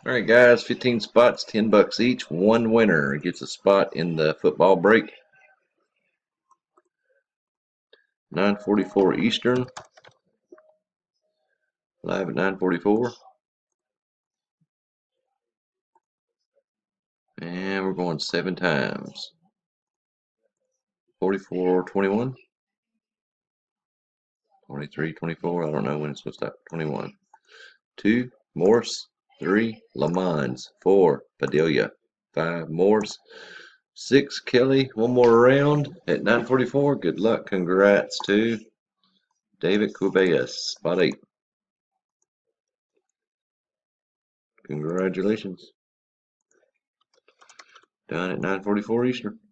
Alright guys, 15 spots, $10 each. One winner gets a spot in the football break. 9:44 Eastern. Live at 9:44. And we're going 7 times. 44, 21. 23, 24. I don't know when it's supposed to stop. 21. 2, Morse. 3, Lamons. 4, Padilla. 5, Morse. 6, Kelly. One more round at 9:44. Good luck. Congrats to David Cubillas. Spot 8. Congratulations. Done at 9:44 Eastern.